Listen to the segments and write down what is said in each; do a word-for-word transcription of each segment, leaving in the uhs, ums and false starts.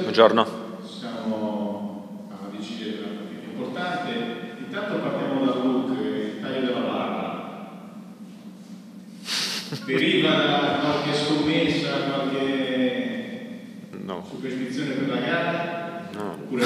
buongiorno. Siamo alla vigilia di una partita importante. Intanto partiamo da Luke, il taglio della barba. Deriva da qualche scommessa, qualche No. superstizione per la gara? No. Oppure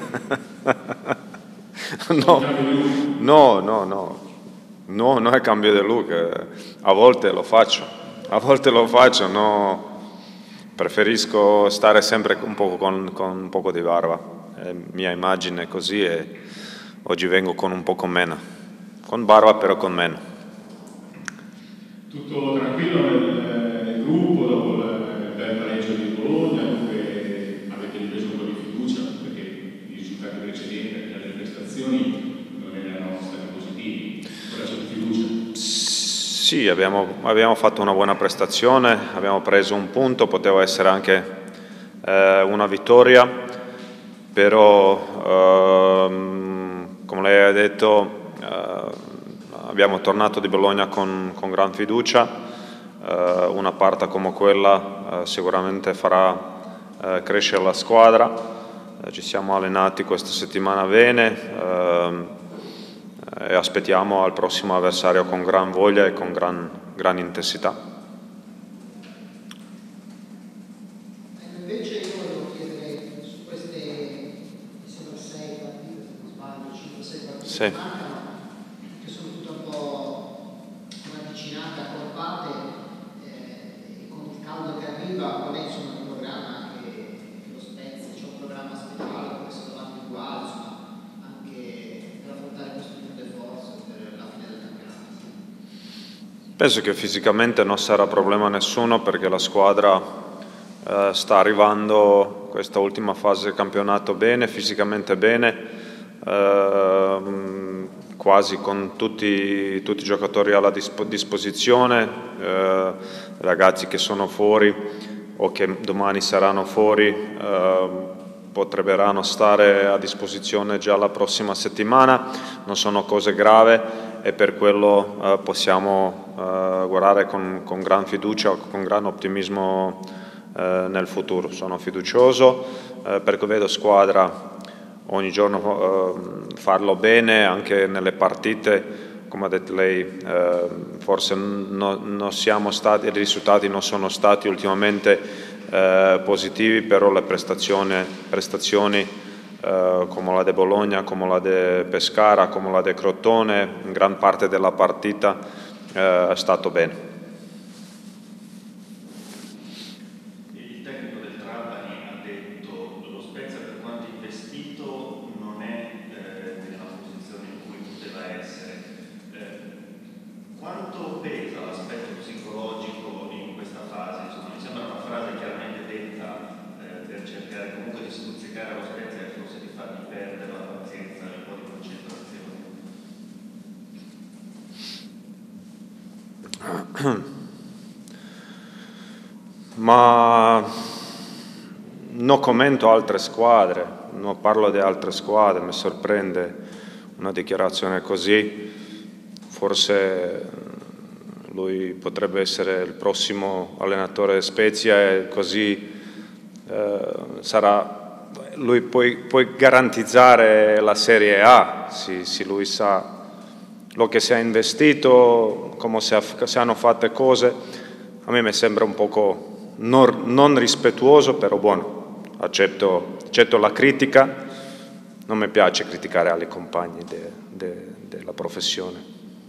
no. no, no, no. No, non è cambio di look. A volte lo faccio, a volte lo faccio, no. Preferisco stare sempre un po' con, con un poco di barba, è mia immagine così e oggi vengo con un poco meno, con barba però con meno. Tutto tranquillo nel, nel gruppo dopo il bel pareggio di Bologna, dove avete ripreso un po' di fiducia perché i risultati precedenti, perché le prestazioni non erano stati positivi, ora c'è fiducia. Sì, abbiamo, abbiamo fatto una buona prestazione, abbiamo preso un punto, poteva essere anche eh, una vittoria, però ehm, come lei ha detto eh, abbiamo tornato di Bologna con, con gran fiducia, eh, una partita come quella eh, sicuramente farà eh, crescere la squadra, eh, ci siamo allenati questa settimana bene, eh, e aspettiamo al prossimo avversario con gran voglia e con gran, gran intensità. Invece io volevo chiedere su queste, mi sembra sei partite, se non sbaglio, cinque sei partite sì. che mancano, che sono tutte un po' ravvicinate, accorpate, eh, con il caldo che arriva, qual è insomma il programma che, che lo Spezia, c'è un programma speciale, come se davanti uguale, insomma, anche per affrontare questo tipo di forza per la fine del campionato? Penso che fisicamente non sarà problema nessuno perché la squadra eh, sta arrivando questa ultima fase del campionato bene, fisicamente bene, eh, quasi con tutti, tutti i giocatori alla disp disposizione, eh, ragazzi che sono fuori o che domani saranno fuori eh, potrebbero stare a disposizione già la prossima settimana, non sono cose gravi e per quello eh, possiamo eh, guardare con, con gran fiducia, con gran ottimismo eh, nel futuro. Sono fiducioso eh, perché vedo squadra ogni giorno eh, farlo bene, anche nelle partite, come ha detto lei, eh, forse no, non siamo stati, i risultati non sono stati ultimamente eh, positivi, però le prestazioni, prestazioni Uh, come la di Bologna, come la di Pescara, come la di Crotone, in gran parte della partita uh, è stato bene. Il tecnico del Trapani ha detto lo Spezia per quanto investito non è eh, nella posizione in cui poteva essere. Eh, quanto pesa l'aspetto psicologico in questa fase? Insomma, mi sembra una frase chiaramente detta eh, per cercare comunque di stuzzicare lo Spezia e forse di fargli perdere la pazienza e un po' di concentrazione. Ma non commento altre squadre, non parlo di altre squadre, mi sorprende una dichiarazione così, forse lui potrebbe essere il prossimo allenatore Spezia e così eh, sarà, lui puoi, puoi garantizzare la Serie A, se, se lui sa lo che si è investito, come si, si hanno fatte cose, a me mi sembra un poco non, non rispettuoso, però buono, accetto, accetto la critica, non mi piace criticare alle compagni de, de, della professione.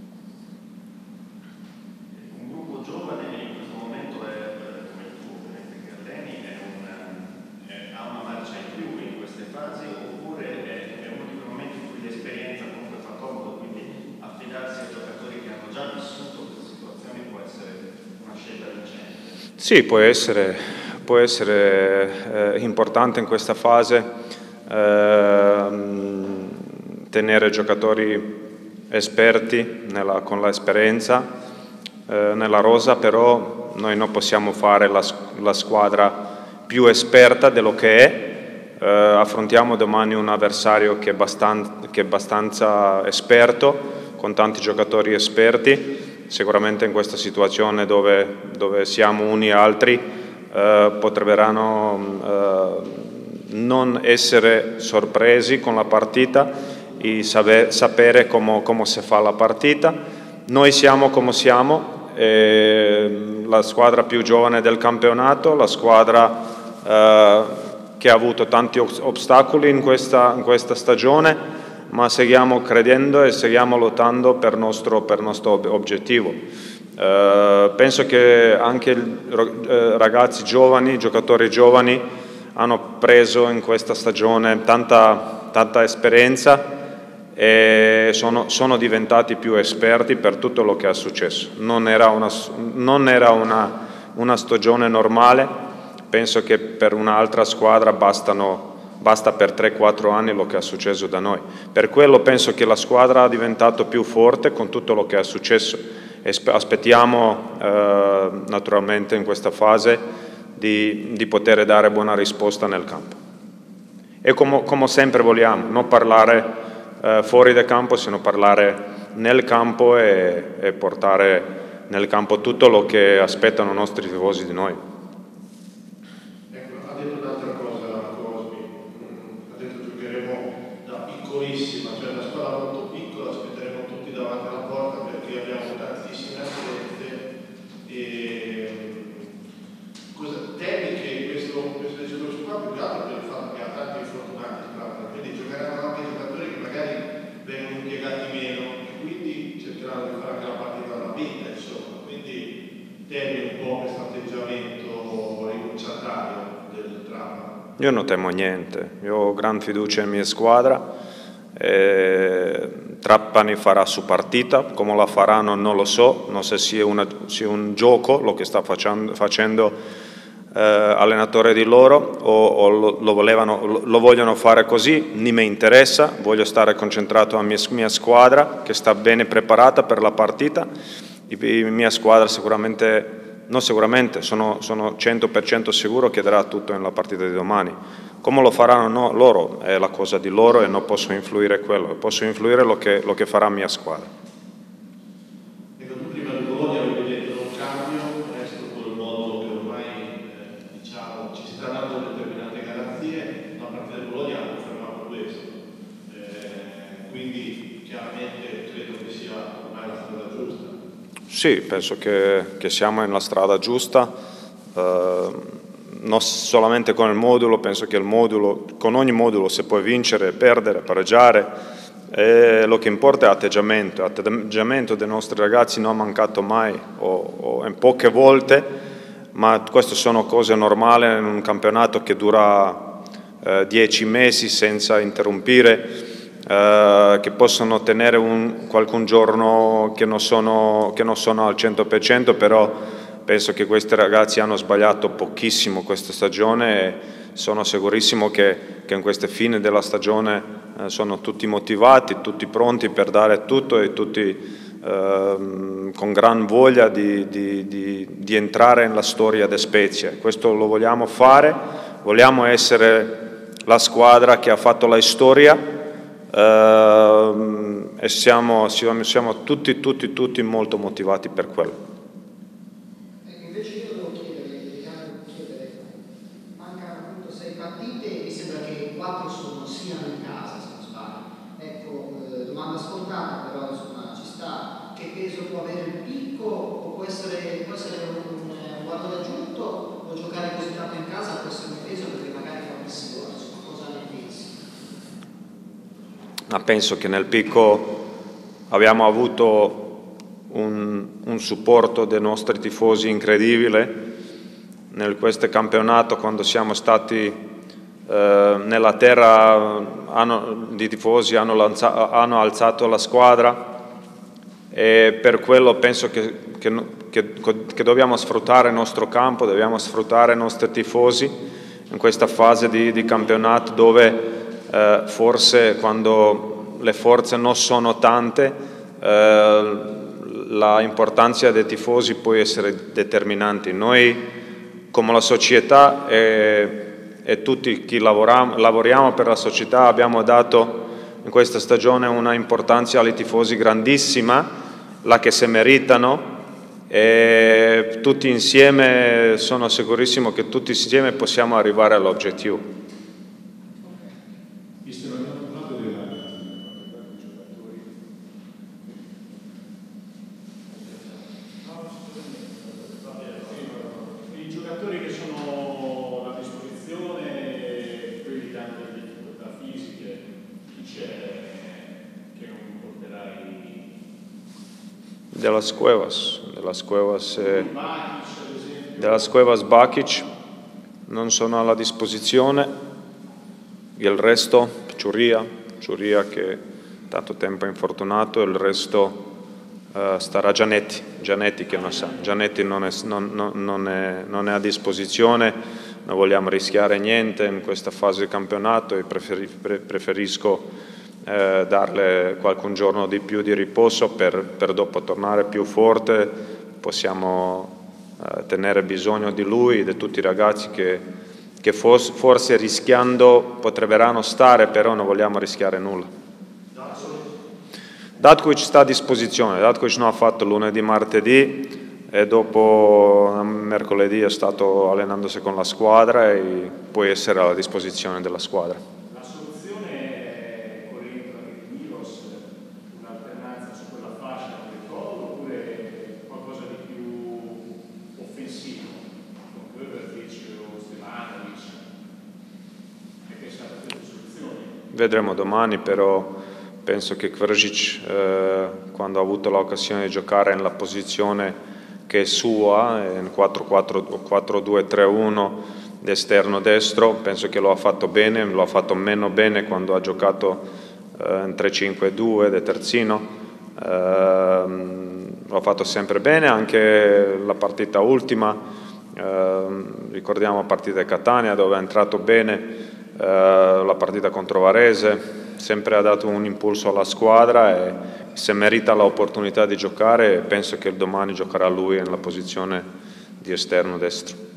Un gruppo giovane in questo momento è, come il tuo, ovviamente, che alleni, è un, è, ha una marcia in più in queste fasi, oppure è, è uno di quei momenti in cui l'esperienza comunque fa comodo, quindi affidarsi a giocatori che hanno già vissuto queste situazioni può essere una scelta vincente? Sì, può essere, può essere eh, importante in questa fase eh, tenere giocatori esperti nella, con l'esperienza eh, nella rosa, però noi non possiamo fare la, la squadra più esperta dello che è. Eh, affrontiamo domani un avversario che è, abbastanza, che è abbastanza esperto, con tanti giocatori esperti. Sicuramente in questa situazione dove, dove siamo uni e altri eh, potrebbero eh, non essere sorpresi con la partita e saper, sapere come, come si fa la partita. Noi siamo come siamo, eh, la squadra più giovane del campionato, la squadra eh, che ha avuto tanti ostacoli in questa, in questa stagione, ma seguiamo credendo e seguiamo lottando per il nostro, per nostro obiettivo. Eh, penso che anche eh, ragazzi giovani, giocatori giovani, hanno preso in questa stagione tanta, tanta esperienza e sono, sono diventati più esperti per tutto lo che è successo. Non era una, non era una, una stagione normale, penso che per un'altra squadra bastano, basta per tre quattro anni lo che è successo da noi. Per quello penso che la squadra è diventata più forte con tutto lo che è successo e aspettiamo eh, naturalmente in questa fase di, di poter dare buona risposta nel campo. E come, come sempre vogliamo, non parlare eh, fuori dal campo, sino parlare nel campo e, e portare nel campo tutto lo che aspettano i nostri tifosi di noi. Ecco, ha detto un'altra cosa Cosmi, ha detto giocheremo da piccolissima, cioè una squadra molto piccola, aspetteremo tutti davanti alla porta perché abbiamo tantissime assenze e cosa, temi che questo, questo discorso qua più che altro per il fatto che ha tanti infortunati, quindi giocheranno anche giocatori che magari vengono impiegati meno e quindi cercheranno di fare anche la partita alla vita, insomma, quindi temi un po' questo atteggiamento rinunciatario del Trapani. Io non temo niente, io ho gran fiducia in mia squadra, eh, Trapani farà su partita, come la faranno non lo so, non so se sia, una, sia un gioco lo che sta facendo, facendo eh, allenatore di loro o, o lo, lo, volevano, lo, lo vogliono fare così, non mi interessa, voglio stare concentrato alla mia, mia squadra che sta bene preparata per la partita, la mia squadra sicuramente... Non sicuramente, sono, sono cento per cento sicuro che darà tutto nella partita di domani. Come lo faranno no, loro, è la cosa di loro e non posso influire quello, posso influire lo che, lo che farà mia squadra. Ecco, tu prima di Bologna avevi detto un cambio, resto col modo che ormai eh, diciamo, ci sta dando determinate garanzie, la partita di Bologna ha confermato questo. Eh, quindi chiaramente credo che sia ormai la strada giusta. Sì, penso che, che siamo nella strada giusta, eh, non solamente con il modulo, penso che il modulo, con ogni modulo si può vincere, perdere, pareggiare, e lo che importa è l'atteggiamento, l'atteggiamento dei nostri ragazzi non è mancato mai, o, o in poche volte, ma queste sono cose normali in un campionato che dura eh, dieci mesi senza interrompere. Uh, che possono ottenere un, qualcun giorno che non, sono, che non sono al cento per cento, però penso che questi ragazzi hanno sbagliato pochissimo questa stagione e sono sicurissimo che, che in queste fine della stagione uh, sono tutti motivati, tutti pronti per dare tutto e tutti uh, con gran voglia di, di, di, di entrare nella storia di Spezia. Questo lo vogliamo fare, vogliamo essere la squadra che ha fatto la storia. Uh, e siamo, siamo, siamo tutti, tutti, tutti molto motivati per quello. Ecco, invece io devo chiedere, chiedere, mancano appunto sei partite e mi sembra che quattro sono siano in casa, se non sbaglio. Ecco, eh, domanda scontata, però insomma ci sta. Che peso può avere il picco? O può essere, può essere un, un guardo aggiunto? O giocare così tanto in casa può essere un peso perché magari fa pressione? Insomma, cosa ne pensi? Ma penso che nel picco abbiamo avuto un, un supporto dei nostri tifosi incredibile. Nel questo campionato, quando siamo stati eh, nella terra, hanno, i tifosi hanno, lanza, hanno alzato la squadra e per quello penso che, che, che, che dobbiamo sfruttare il nostro campo, dobbiamo sfruttare i nostri tifosi in questa fase di, di campionato dove Eh, forse quando le forze non sono tante eh, la importanza dei tifosi può essere determinante. Noi come la società e, e tutti chi lavoriamo, lavoriamo per la società abbiamo dato in questa stagione una importanza ai tifosi grandissima, la che si meritano, e tutti insieme sono sicurissimo che tutti insieme possiamo arrivare all'obiettivo. De Las Cuevas, De Las Cuevas, e, De Las Cuevas Bakic non sono alla disposizione, il resto, Ciuria, Ciuria che tanto tempo è infortunato, il resto uh, starà Gianetti, Gianetti che non sa, Gianetti non è, non, non, non, è, non è a disposizione, non vogliamo rischiare niente in questa fase di campionato e preferi, pre, preferisco eh, darle qualche giorno di più di riposo per, per dopo tornare più forte, possiamo eh, tenere bisogno di lui e di tutti i ragazzi che, che forse, forse rischiando potrebbero stare, però non vogliamo rischiare nulla. Datkovic sta a disposizione, Datkovic non ha fatto lunedì, martedì e dopo mercoledì è stato allenandosi con la squadra e può essere alla disposizione della squadra. La soluzione è correre anche di Milos, un'alternanza su quella fascia con il gol oppure qualcosa di più offensivo, con Kovacic o Stevanovic? Hai pensato a queste soluzioni? Vedremo domani, però penso che Kovacic, eh, quando ha avuto l'occasione di giocare nella posizione che è sua, in quattro due tre uno d'esterno destro, penso che lo ha fatto bene, lo ha fatto meno bene quando ha giocato eh, in tre cinque due da terzino, eh, lo ha fatto sempre bene, anche la partita ultima, eh, ricordiamo la partita di Catania dove è entrato bene, eh, la partita contro Varese, sempre ha dato un impulso alla squadra e se merita l'opportunità di giocare penso che domani giocherà lui nella posizione di esterno destro.